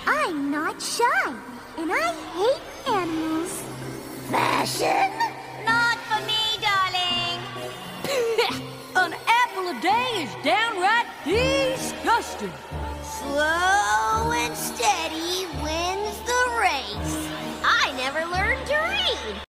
I'm not shy, and I hate animals. Fashion? Not for me, darling. An apple a day is downright disgusting. Slow and steady wins the race. I never learned to read.